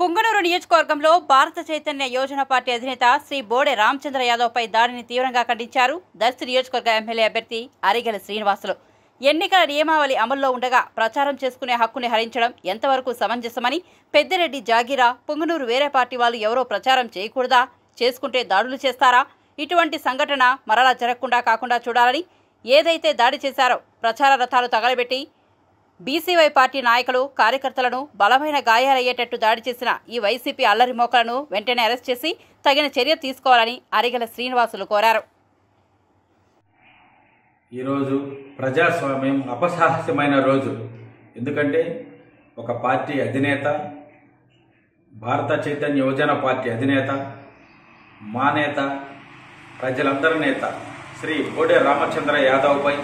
పుంగనూరు నియోజకవర్గంలో భారత చైతన్య యోజన పార్టీ అధినేత శ్రీ బోడే రామచంద్ర యాదవ్ పై దాడిని తీవ్రంగా ఖండించారు దర్శి నియోజకవర్గ ఎమ్మెల్యే అభ్యర్థి అరిగెల శ్రీనివాసులు. ఎన్నికల నియమావళి అమల్లో ఉండగా ప్రచారం చేసుకునే హక్కుని హరించడం ఎంతవరకు సమంజసమని, పెద్దిరెడ్డి జాగీరా, పుంగనూరు వేరే పార్టీ వాళ్ళు ఎవరో ప్రచారం చేయకూడదా, చేసుకుంటే దాడులు చేస్తారా, ఇటువంటి సంఘటన మరలా జరగకుండా కాకుండా చూడాలని, ఏదైతే దాడి చేశారో ప్రచార రథాలు తగలబెట్టి బీసీవై పార్టీ నాయకులు, కార్యకర్తలను బలమైన గాయాలయ్యేటట్టు దాడి చేసిన ఈ వైసీపీ అల్లరి మోకలను వెంటనే అరెస్ట్ చేసి తగిన చర్య తీసుకోవాలని అరిగెల శ్రీనివాసులు కోరారు. ఈరోజు ప్రజాస్వామ్యం అపహాస్యమైన రోజు. ఎందుకంటే ఒక పార్టీ అధినేత, భారత చైతన్య యువజన పార్టీ అధినేత, మా నేత, ప్రజలందరి నేత శ్రీ బోడే రామచంద్ర యాదవ్పై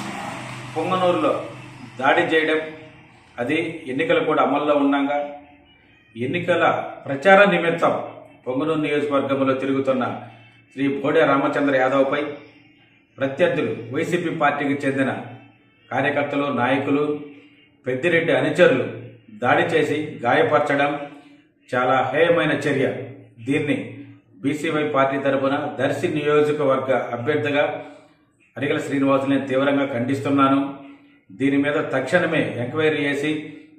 పుంగనూరులో దాడి చేయడం, అది ఎన్నికలు కూడా అమల్లో ఉండగా ఎన్నికల ప్రచార నిమిత్తం పుంగనూరు నియోజకవర్గంలో తిరుగుతున్న శ్రీ బోడే రామచంద్ర యాదవ్పై ప్రత్యర్థులు, వైసీపీ పార్టీకి చెందిన కార్యకర్తలు, నాయకులు, పెద్దిరెడ్డి అనుచరులు దాడి చేసి గాయపరచడం చాలా హేయమైన చర్య. దీన్ని బీసీవై పార్టీ తరఫున దర్శి నియోజకవర్గ అభ్యర్థిగా అరిగెల శ్రీనివాసులు నేను తీవ్రంగా ఖండిస్తున్నాను. దీని మీద తక్షణమే ఎంక్వైరీ చేసి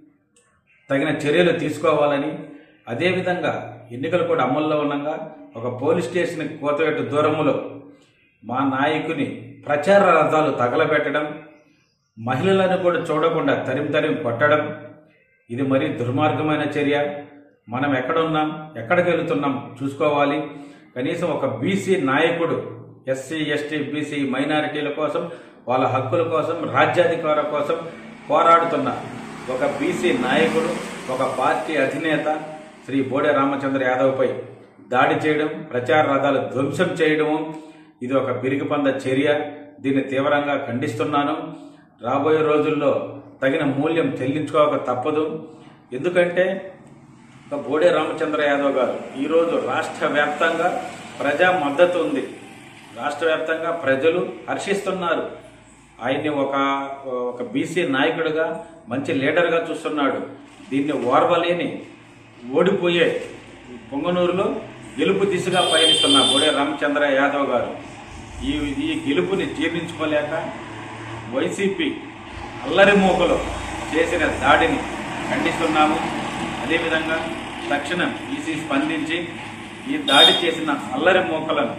తగిన చర్యలు తీసుకోవాలని, అదేవిధంగా ఎన్నికలు కూడా అమల్లో ఉండగా ఒక పోలీస్ స్టేషన్ కోతవేటు దూరములో మా నాయకుని ప్రచార రథాలు తగలబెట్టడం, మహిళలను కూడా చూడకుండా తరిమి కొట్టడం, ఇది మరీ దుర్మార్గమైన చర్య. మనం ఎక్కడున్నాం, ఎక్కడికి వెళుతున్నాం చూసుకోవాలి. కనీసం ఒక బీసీ నాయకుడు ఎస్సీ, ఎస్టీ, బీసీ మైనారిటీల కోసం, వాళ్ళ హక్కుల కోసం, రాజ్యాధికారం కోసం పోరాడుతున్న ఒక బీసీ నాయకుడు, ఒక పార్టీ అధినేత శ్రీ బోడే రామచంద్ర యాదవ్పై దాడి చేయడం, ప్రచార రథాలు ధ్వంసం చేయడము, ఇది ఒక పిరిగిపంద చర్య. దీన్ని తీవ్రంగా ఖండిస్తున్నాను. రాబోయే రోజుల్లో తగిన మూల్యం చెల్లించుకోక తప్పదు. ఎందుకంటే ఒక బోడే రామచంద్ర యాదవ్ గారు ఈరోజు రాష్ట్ర వ్యాప్తంగా ప్రజా మద్దతు ఉంది. రాష్ట్ర వ్యాప్తంగా ప్రజలు హర్షిస్తున్నారు. ఆయన్ని ఒక బీసీ నాయకుడిగా, మంచి లీడర్గా చూస్తున్నాడు. దీన్ని ఓర్వలేని ఓడిపోయే పొంగనూరులో గెలుపు దిశగా పయనిస్తున్న బోడే రామచంద్ర యాదవ్ గారు ఈ గెలుపుని జీర్ణించుకోలేక వైసీపీ అల్లరి మూకలో చేసిన దాడిని ఖండిస్తున్నాము. అదేవిధంగా తక్షణం ఈసీ స్పందించి ఈ దాడి చేసిన అల్లరి మూకలను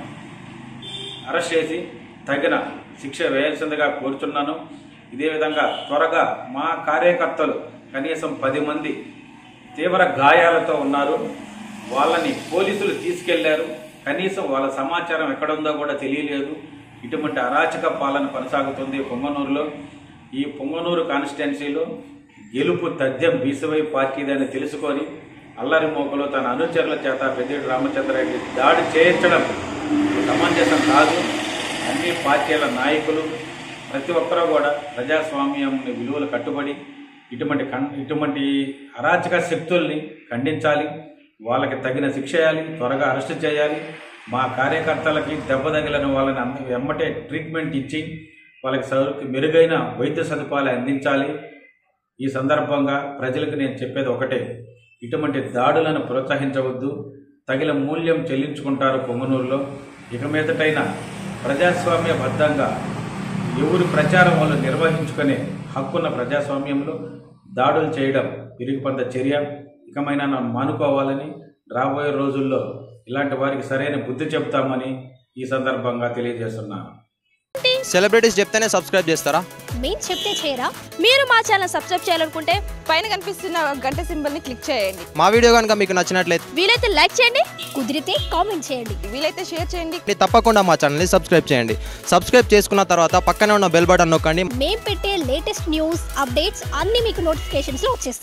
అరెస్ట్ చేసి తగిన శిక్ష వేయాల్సిందిగా కోరుచున్నాను. ఇదే విధంగా త్వరగా మా కార్యకర్తలు కనీసం 10 మంది తీవ్ర గాయాలతో ఉన్నారు. వాళ్ళని పోలీసులు తీసుకెళ్లారు. కనీసం వాళ్ళ సమాచారం ఎక్కడుందో కూడా తెలియలేదు. ఇటువంటి అరాచక పాలన కొనసాగుతుంది పొంగనూరులో. ఈ పొంగనూరు కాన్స్టిట్యున్సీలో గెలుపు తథ్యం బీసీవై పార్టీదని తెలుసుకొని అల్లరి మోకలో తన అనుచరుల చేత పెద్దిరెడ్డి రామచంద్రరెడ్డి దాడి చేయించడం సమంజసం కాదు. అన్ని పార్టీల నాయకులు ప్రతి ఒక్కరూ కూడా ప్రజాస్వామ్యం విలువలు కట్టుబడి ఇటువంటి అరాచక శక్తుల్ని ఖండించాలి. వాళ్ళకి తగిన శిక్ష చేయాలి, త్వరగా అరెస్టు చేయాలి. మా కార్యకర్తలకి దెబ్బ తగిలిన వాళ్ళని వెంబటే ట్రీట్మెంట్ ఇచ్చి వాళ్ళకి మెరుగైన వైద్య సదుపాయాలు అందించాలి. ఈ సందర్భంగా ప్రజలకు నేను చెప్పేది ఒకటే, ఇటువంటి దాడులను ప్రోత్సహించవద్దు. తగిన మూల్యం చెల్లించుకుంటారు పొంగనూరులో. ఇక మీదటైనా ప్రజాస్వామ్యబద్ధంగా ఎవరి ప్రచారం వాళ్ళు నిర్వహించుకునే హక్కున్న ప్రజాస్వామ్యంలో దాడులు చేయడం పిరిగిపంద చర్య. ఇకమైనా మానుకోవాలని, రాబోయే రోజుల్లో ఇలాంటి వారికి సరైన బుద్ధి చెప్తామని ఈ సందర్భంగా తెలియజేస్తున్నాను. సెలబ్రిటీస్ చెప్తేనే సబ్స్క్రైబ్ చేస్తారా? మేము చెప్తే చేయరా? మీరు మా ఛానల్ సబ్స్క్రైబ్ చేయాలనుకుంటే పైన కనిపిస్తున్న గంట సింబల్ ని క్లిక్ చేయండి. మా వీడియో కనుక మీకు నచ్చినట్లయితే వీలైతే లైక్ చేయండి, కుదిరితే కామెంట్ చేయండి, వీలైతే షేర్ చేయండి. తప్పకుండా మా ఛానల్ని సబ్స్క్రైబ్ చేయండి. సబ్స్క్రైబ్ చేసుకున్న తర్వాత పక్కనే ఉన్న బెల్ బటన్ నొక్కండి. మేము పెట్టే లేటెస్ట్ న్యూస్ అప్డేట్స్ అన్ని మీకు నోటిఫికేషన్స్ లో వచ్చేస్తాయి.